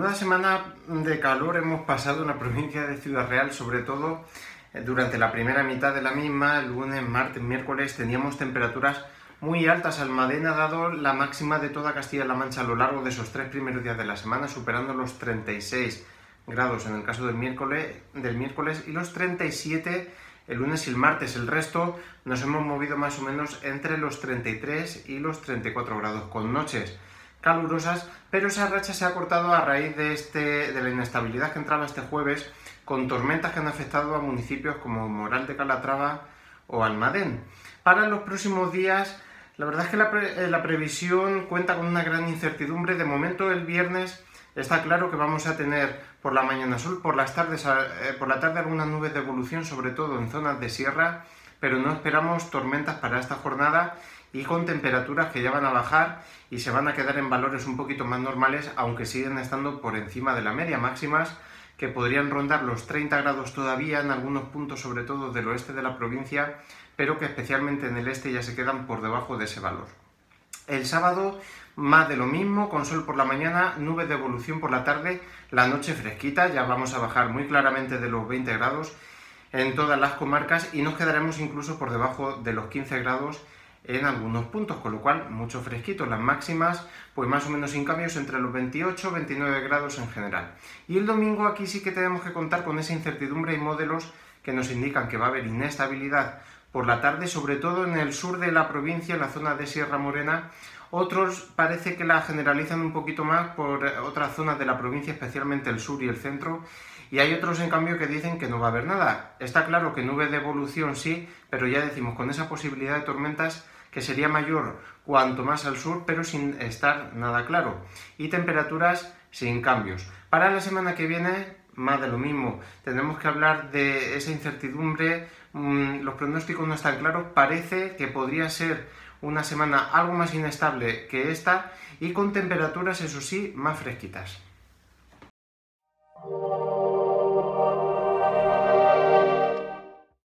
Menuda semana de calor hemos pasado en la provincia de Ciudad Real, sobre todo durante la primera mitad de la misma, lunes, martes, miércoles, teníamos temperaturas muy altas. Almadena ha dado la máxima de toda Castilla-La Mancha a lo largo de esos 3 primeros días de la semana, superando los 36 grados en el caso del miércoles y los 37 el lunes y el martes. El resto nos hemos movido más o menos entre los 33 y los 34 grados, con noches calurosas, pero esa racha se ha cortado a raíz de la inestabilidad que entraba este jueves, con tormentas que han afectado a municipios como Moral de Calatrava o Almadén. Para los próximos días, la verdad es que la previsión cuenta con una gran incertidumbre. De momento, el viernes está claro que vamos a tener por la mañana sol, por la tarde algunas nubes de evolución, sobre todo en zonas de sierra, pero no esperamos tormentas para esta jornada, y con temperaturas que ya van a bajar y se van a quedar en valores un poquito más normales, aunque siguen estando por encima de la media, máximas que podrían rondar los 30 grados todavía en algunos puntos, sobre todo del oeste de la provincia, pero que especialmente en el este ya se quedan por debajo de ese valor. El sábado más de lo mismo, con sol por la mañana, nubes de evolución por la tarde, la noche fresquita, ya vamos a bajar muy claramente de los 20 grados en todas las comarcas y nos quedaremos incluso por debajo de los 15 grados en algunos puntos, con lo cual mucho fresquito. Las máximas pues más o menos sin cambios entre los 28 y 29 grados en general. Y el domingo aquí sí que tenemos que contar con esa incertidumbre y modelos que nos indican que va a haber inestabilidad por la tarde, sobre todo en el sur de la provincia, en la zona de Sierra Morena. Otros parece que la generalizan un poquito más por otras zonas de la provincia, especialmente el sur y el centro, y hay otros en cambio que dicen que no va a haber nada. Está claro que nubes de evolución sí, pero ya decimos con esa posibilidad de tormentas que sería mayor cuanto más al sur, pero sin estar nada claro, y temperaturas sin cambios. Para la semana que viene, más de lo mismo, tendremos que hablar de esa incertidumbre. Los pronósticos no están claros, parece que podría ser una semana algo más inestable que esta y con temperaturas, eso sí, más fresquitas.